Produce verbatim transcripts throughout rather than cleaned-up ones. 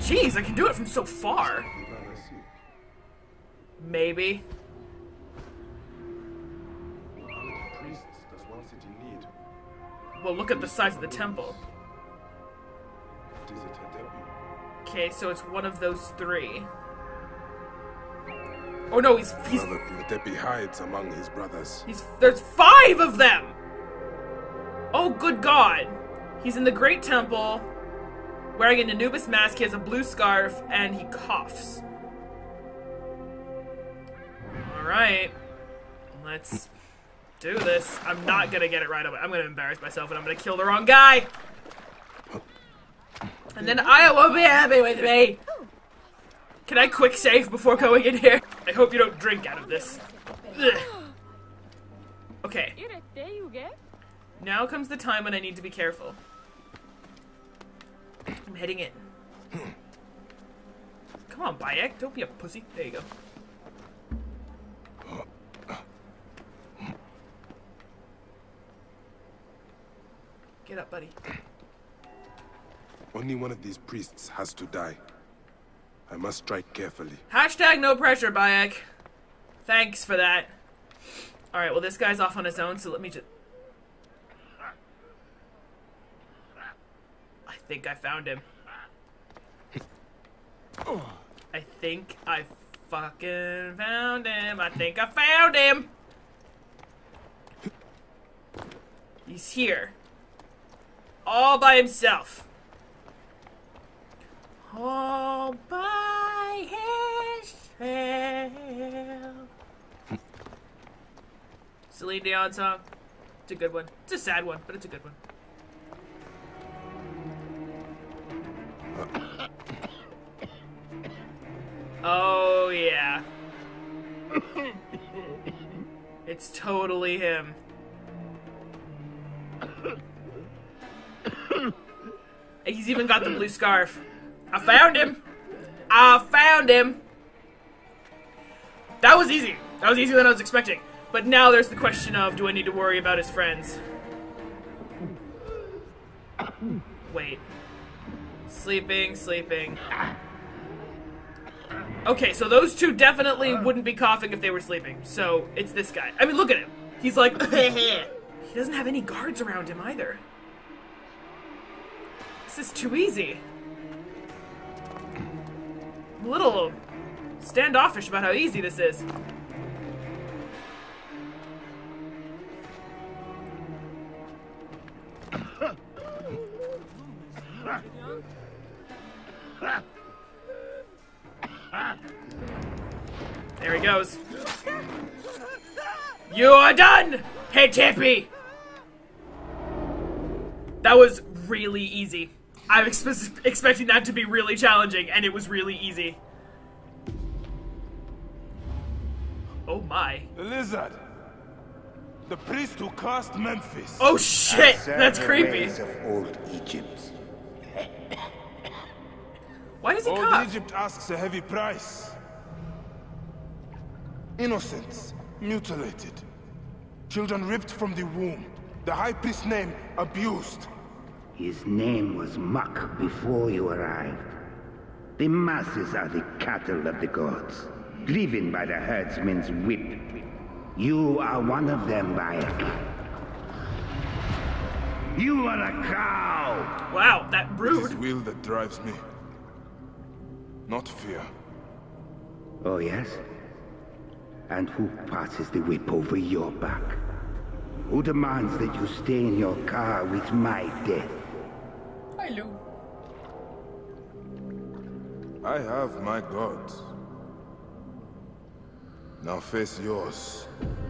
Jeez, I can do it from so far. Maybe. Well, look at the size of the temple. Okay, so it's one of those three. Oh no, he's he's. Hetepi hides among his brothers. He's there's five of them. Oh, good God! He's in the Great Temple, wearing an Anubis mask. He has a blue scarf, and he coughs. All right, let's do this. I'm not gonna get it right away. I'm gonna embarrass myself, and I'm gonna kill the wrong guy. And then I won't be happy with me. Can I quick save before going in here? I hope you don't drink out of this. Ugh. Okay. Now comes the time when I need to be careful. I'm heading in. Come on, Bayek. Don't be a pussy. There you go. Get up, buddy. Only one of these priests has to die. I must strike carefully. Hashtag no pressure, Bayek. Thanks for that. Alright, well this guy's off on his own, so let me just... I think I found him. I think I fucking found him. I think I found him! He's here. All by himself. All by himself. Celine Dion song. It's a good one. It's a sad one, but it's a good one. Oh, yeah. It's totally him. He's even got the blue scarf. I found him! I found him! That was easy. That was easier than I was expecting. But now there's the question of, do I need to worry about his friends? Wait. Sleeping, sleeping. Okay, so those two definitely wouldn't be coughing if they were sleeping. So, it's this guy. I mean, look at him. He's like, he doesn't have any guards around him either. This is too easy. I'm a little standoffish about how easy this is. There he goes. You are done, Hetepi! That was really easy. I was expe expecting that to be really challenging, and it was really easy. Oh my. The lizard. The priest who cursed Memphis. Oh shit, that's creepy. Of old Egypt. Why does he Old cough? Egypt asks a heavy price. Innocents mutilated. Children ripped from the womb. The high priest's name abused. His name was Muck before you arrived. The masses are the cattle of the gods, driven by the herdsman's whip. You are one of them, Bayek. You are a cow! Wow, that rude. It is will that drives me, not fear. Oh, yes? And who passes the whip over your back? Who demands that you stay in your car with my death? Hello. I have my gods. Now face yours.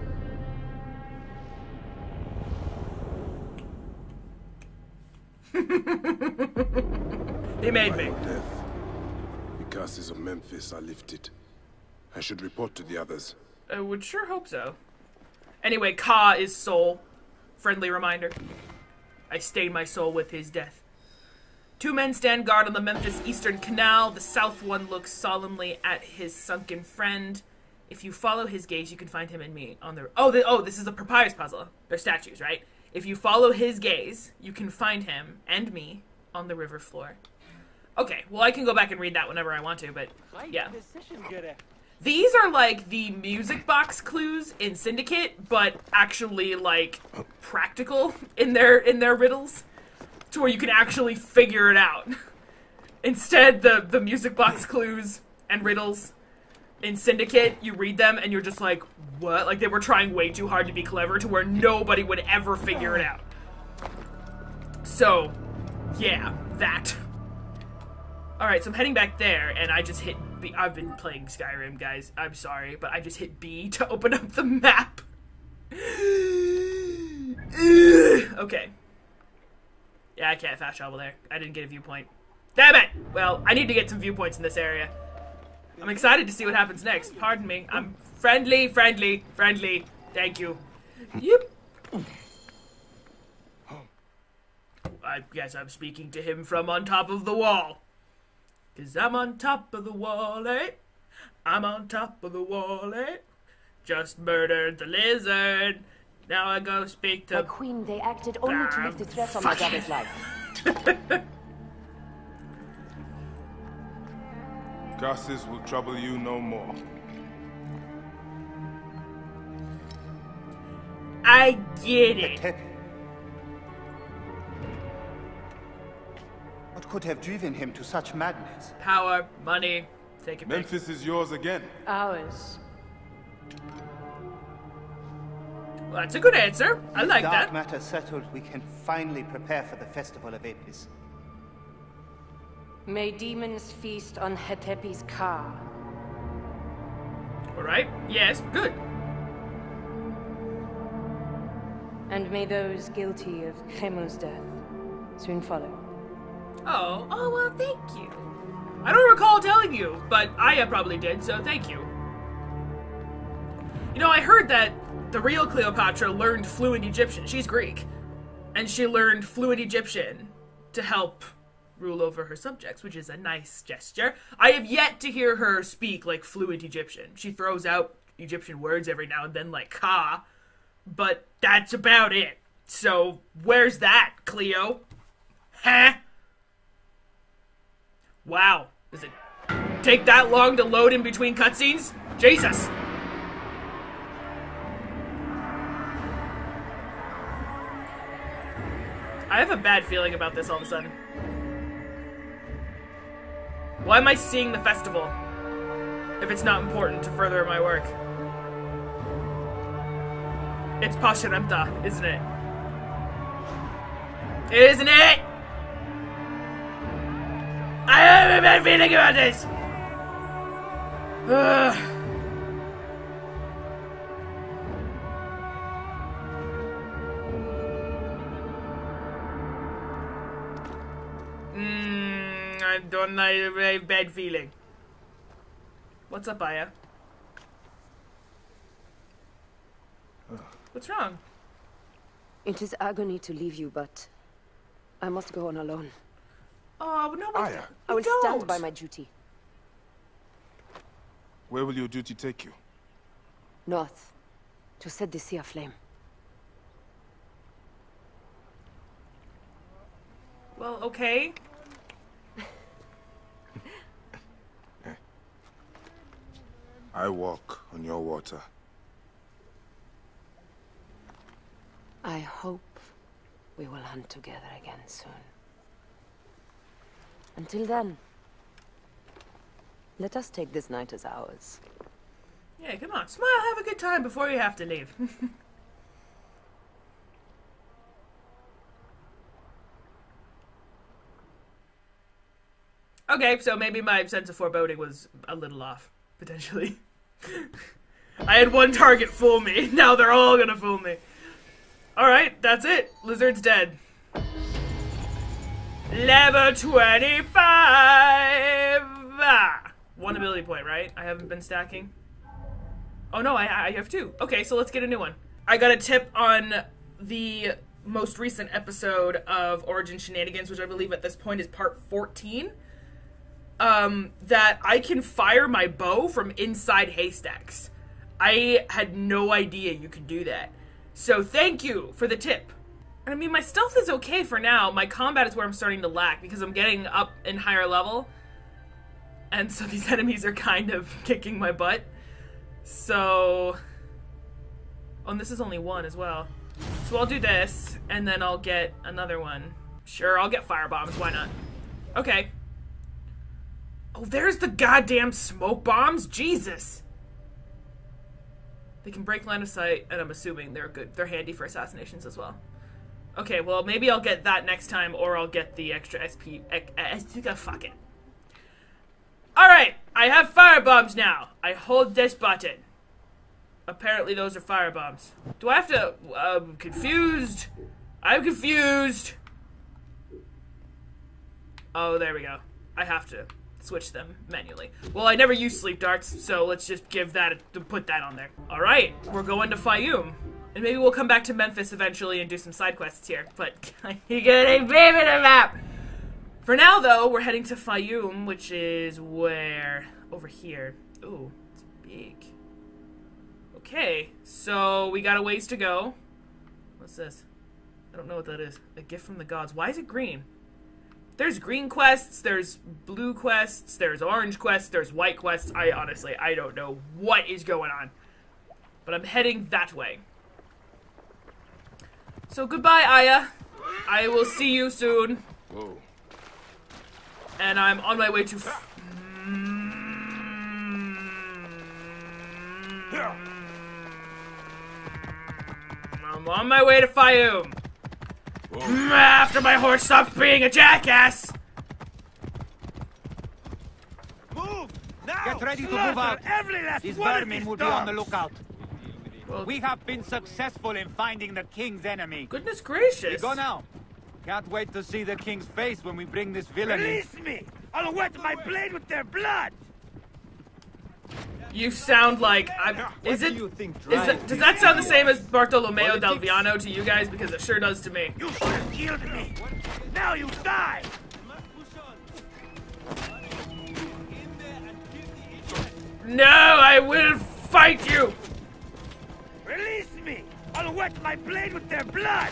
They made me. Death. The curses of Memphis are lifted. I should report to the others. I would sure hope so. Anyway, Ka is soul. Friendly reminder. I stain my soul with his death. Two men stand guard on the Memphis Eastern Canal. The south one looks solemnly at his sunken friend. If you follow his gaze, you can find him and me on the... Oh, the, oh, this is a papyrus puzzle. They're statues, right? If you follow his gaze, you can find him and me on the river floor. Okay, well I can go back and read that whenever I want to, but yeah. These are like the music box clues in Syndicate, but actually like practical in their in their riddles, to where you can actually figure it out. Instead, the the music box clues and riddles in Syndicate, you read them and you're just like, what? Like they were trying way too hard to be clever, to where nobody would ever figure it out. So, yeah, that. Alright, so I'm heading back there, and I just hit B. I've been playing Skyrim, guys. I'm sorry, but I just hit B to open up the map. Okay. Yeah, I can't fast travel there. I didn't get a viewpoint. Damn it! Well, I need to get some viewpoints in this area. I'm excited to see what happens next. Pardon me. I'm friendly, friendly, friendly. Thank you. Yep. I guess I'm speaking to him from on top of the wall. Cause I'm on top of the wall, eh? I'm on top of the wall, eh? Just murdered the lizard. Now I go speak to... My queen, they acted only to lift the threat on my brother's life. Curses will trouble you no more. I get it. Hetepi. What could have driven him to such madness? Power, money, take it back. Memphis is yours again. Ours. Well, that's a good answer. I like Dark that. matter settled, we can finally prepare for the festival of Apis. May demons feast on Hetepi's car. Alright, yes, good. And may those guilty of Chemo's death soon follow. Oh, oh, well, thank you. I don't recall telling you, but Aya probably did, so thank you. You know, I heard that the real Cleopatra learned fluent Egyptian. She's Greek. And she learned fluent Egyptian to help rule over her subjects, which is a nice gesture. I have yet to hear her speak like fluent Egyptian. She throws out Egyptian words every now and then, like ka, but that's about it. So, where's that, Cleo? Huh? Wow. Does it take that long to load in between cutscenes? Jesus! I have a bad feeling about this all of a sudden. Why am I seeing the festival if it's not important to further my work? It's Pasharemta, isn't it? Isn't it? I have a bad feeling about this! Ugh. Mm, I don't know, I have a bad feeling. What's up, Aya? What's wrong? It is agony to leave you, but I must go on alone. Oh, no, but Aya. I will don't. stand by my duty. Where will your duty take you? North, to set the sea aflame. Well, okay. I walk on your water. I hope we will hunt together again soon. Until then, let us take this night as ours. Yeah, come on. Smile, have a good time before you have to leave. Okay, so maybe my sense of foreboding was a little off, potentially. I had one target fool me, now they're all gonna fool me. Alright, that's it. Lizard's dead. Level twenty-five! Ah, one ability point, right? I haven't been stacking. Oh no, I, I have two. Okay, so let's get a new one. I got a tip on the most recent episode of Origin Shenanigans, which I believe at this point is part fourteen. Um, that I can fire my bow from inside haystacks. I had no idea you could do that. So thank you for the tip. I mean, my stealth is okay for now. My combat is where I'm starting to lack because I'm getting up in higher level. And so these enemies are kind of kicking my butt. So... Oh, and this is only one as well. So I'll do this, and then I'll get another one. Sure, I'll get fire bombs. Why not? Okay. Oh, there's the goddamn smoke bombs. Jesus. They can break line of sight, and I'm assuming they're good. They're handy for assassinations as well. Okay, well, maybe I'll get that next time, or I'll get the extra S P. Uh, fuck it. Alright, I have fire bombs now. I hold this button. Apparently those are fire bombs. Do I have to... I'm confused. I'm confused. Oh, there we go. I have to switch them manually. Well, I never use sleep darts, so let's just give that... to put that on there. Alright, we're going to Fayum. And maybe we'll come back to Memphis eventually and do some side quests here. But you get a baby the map! For now, though, we're heading to Fayum, which is where... Over here. Ooh, it's big. Okay, so we got a ways to go. What's this? I don't know what that is. A gift from the gods. Why is it green? There's green quests, there's blue quests, there's orange quests, there's white quests. I honestly, I don't know what is going on. But I'm heading that way. So goodbye, Aya. I will see you soon. Whoa. And I'm on my way to... F I'm on my way to Fayum. Whoa. After my horse stops being a jackass. Move now! Get ready to Slaughter move out. Every last These one of vermin these will be on the dogs. lookout. Well, We have been successful in finding the king's enemy. goodness We gracious. go now. Can't wait to see the king's face when we bring this villain in. Release me! I'll wet my blade with their blood! You sound like I'm. Is it? do you think Is drives it? Does you? that sound the same as Bartolomeo del Politics? Viano to you guys? Because it sure does to me. You should have killed me! Now you die! No, I will fight you. Release me! I'll wet my blade with their blood!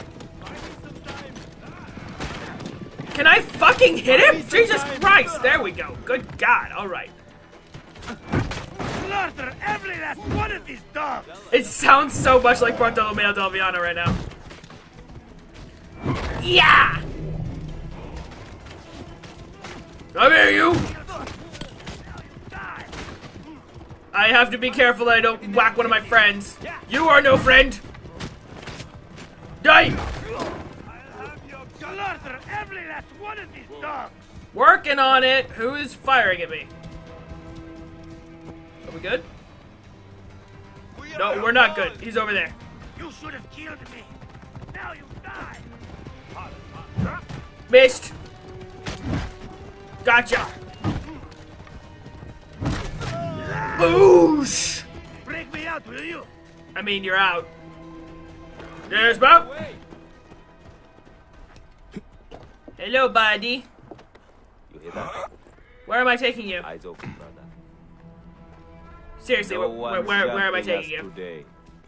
Can I fucking hit him? Jesus Christ! There we go. Good God. All right. Slaughter every last one of these dogs! It sounds so much like Bartolomeo del Viano right now. Yeah! Come here, you! I have to be careful I don't whack one of my friends. You are no friend! Die! Slaughter every last one of these dogs! Working on it. Who is firing at me? Are we good? No, we're not good. He's over there. You should have killed me! Now you die! Missed. Gotcha. Boosh! Break me out, will you? I mean, you're out. There's Bob. Hello, buddy. You hear that? Where am I taking you? Eyes open, brother. Seriously, No where, one where, where, where am I jumping taking us you? Today.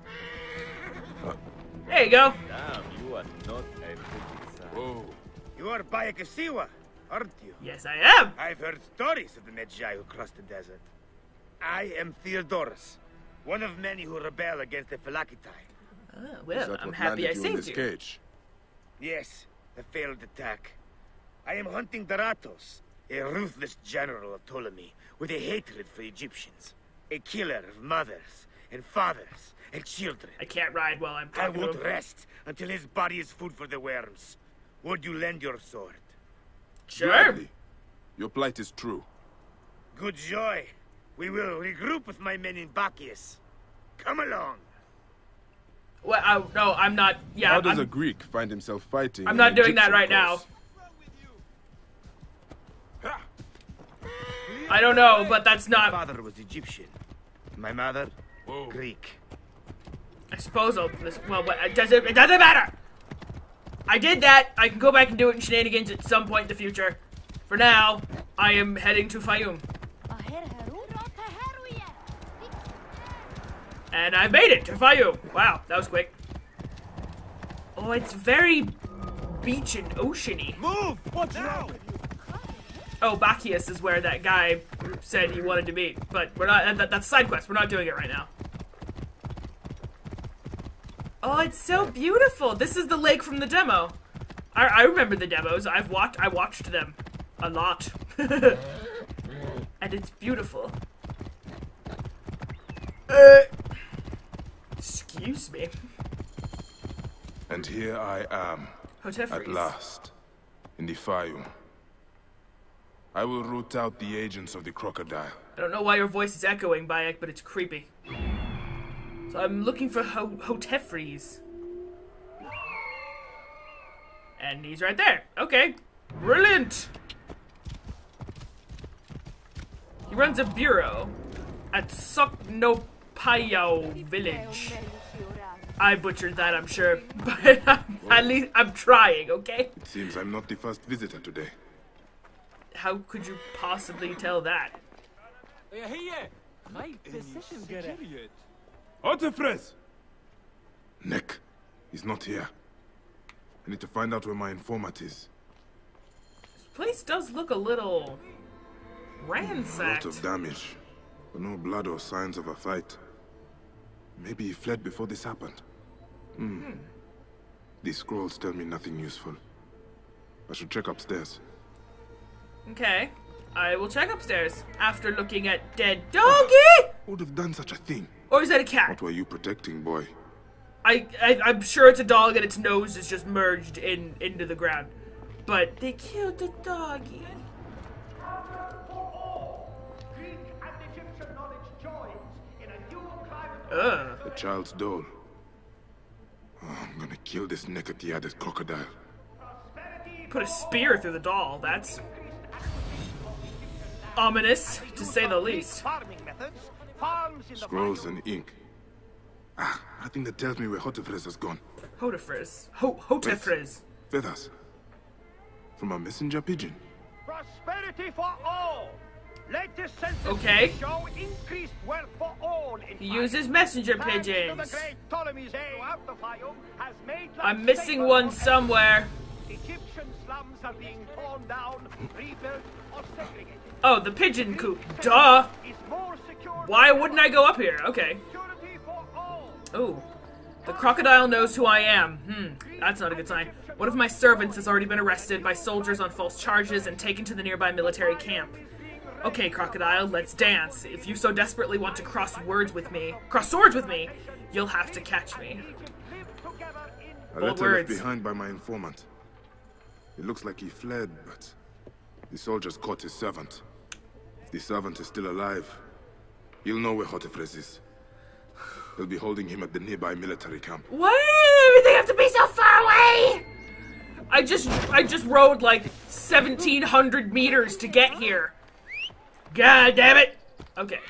There you go. Damn, you are not a pretty sight. Whoa. You are Bayakasiwa, aren't you? Yes, I am. I've heard stories of the Medjay who crossed the desert. I am Theodorus, one of many who rebel against the Phylakitai. Oh, Is well, that I'm what happy I landed you in saved this you. cage? Yes, a failed attack. I am hunting Daratos, a ruthless general of Ptolemy, with a hatred for Egyptians. A killer of mothers, and fathers, and children. I can't ride while I'm I talking to won't him. rest until his body is food for the worms. Would you lend your sword? Sure. Gladly. Your plight is true. Good joy. We will regroup with my men in Bacchius. Come along. Well, I, no, I'm not. Yeah, How I'm, does a Greek find himself fighting? I'm an not doing that Egyptian right now. cause? I don't know, but that's My not. father was Egyptian. My mother, Whoa. Greek. I suppose I'll. This, well, what, it doesn't. It doesn't matter. I did that. I can go back and do it in shenanigans at some point in the future. For now, I am heading to Fayum. And I made it to Fayum. Wow, that was quick. Oh, it's very beach and oceany. Move! What's wrong? Oh, Bacchius is where that guy said he wanted to be, but we're not. That, that's side quest. We're not doing it right now. Oh, it's so beautiful. This is the lake from the demo. I, I remember the demos. I've watched. I watched them a lot, and it's beautiful. Uh, excuse me. And here I am, Hetepi. at last, in the Fayum. I will root out the agents of the crocodile. I don't know why your voice is echoing, Bayek, but it's creepy. So I'm looking for Ho Hetepi. And he's right there. Okay. Brilliant. He runs a bureau at Soknopayao village. I butchered that, I'm sure. But I'm, at least I'm trying, okay? It seems I'm not the first visitor today. How could you possibly tell that? Otefres! Nick, he's not here. I need to find out where my informant is. This place does look a little A ransacked. lot of damage, but no blood or signs of a fight. Maybe he fled before this happened. Hmm. Hmm. These scrolls tell me nothing useful. I should check upstairs. Okay. I will check upstairs after looking at dead doggy! Who would have done such a thing? Or is that a cat? What were you protecting, boy? I, I I'm sure it's a dog and its nose is just merged in into the ground. But they killed the doggy. Ugh. The child's doll. Oh, I'm gonna kill this naked-eared crocodile. Put a spear through the doll. That's ominous, to say the least. Scrolls and ink. Ah, nothing that tells me where Hotefres has gone. Hotefres. Ho Hotefres. Feathers. From a messenger pigeon. Prosperity for all. Let this census Okay. show increased wealth for all. In He uses messenger Thanks to the pigeons. great Ptolemy's throughout the Fayum has made life I'm missing safer one for somewhere. Egyptian slums are being torn down, rebuilt, or segregated. Oh, the pigeon coop. Duh. Is more secure Why wouldn't I go up here? Okay. security for all. Ooh. The crocodile knows who I am. Hmm. That's not a good sign. One of my servants has already been arrested by soldiers on false charges and taken to the nearby military camp. Okay, crocodile, let's dance. If you so desperately want to cross words with me, cross swords with me, you'll have to catch me. A Bold letter left words. behind by my informant. It looks like he fled, but the soldiers caught his servant. If the servant is still alive, he'll know where Hotefres is. They'll be holding him at the nearby military camp. Why did everything have to be so far away? I just, I just rode like seventeen hundred meters to get here. God damn it! Okay.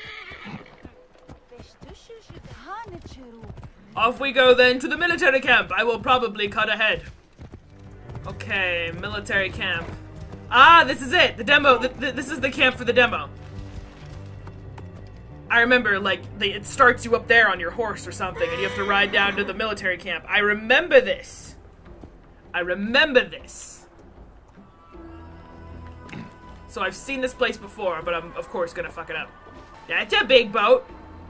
Off we go then to the military camp. I will probably cut ahead. Okay, military camp. Ah, this is it. The demo. Th th this is the camp for the demo. I remember, like, they, it starts you up there on your horse or something, and you have to ride down to the military camp. I remember this. I remember this. So I've seen this place before, but I'm, of course, gonna fuck it up. That's a big boat.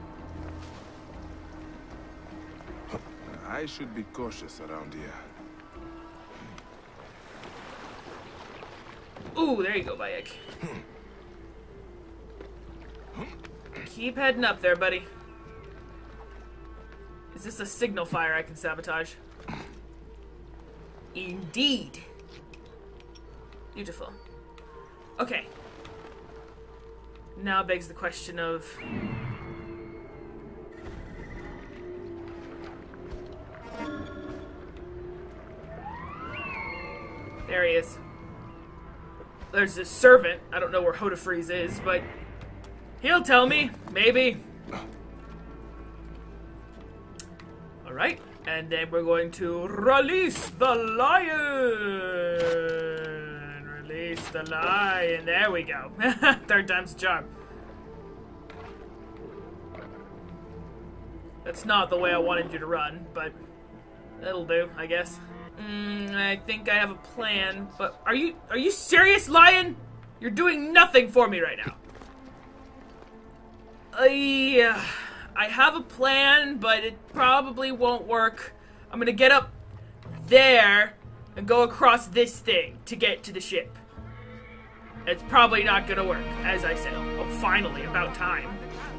I should be cautious around here. Ooh, there you go, Bayek. Keep heading up there, buddy. Is this a signal fire I can sabotage? Indeed. Beautiful. Okay. Now begs the question of... There he is. There's this servant. I don't know where Hetepi is, but he'll tell me. Maybe. Alright. And then we're going to release the lion. Release the lion. There we go. Third time's a charm. That's not the way I wanted you to run, but it'll do, I guess. Mm, I think I have a plan, but are you are you serious, Lion? You're doing nothing for me right now. I, uh, I have a plan, but it probably won't work. I'm gonna get up there and go across this thing to get to the ship. It's probably not gonna work, as I said. Oh, finally, about time.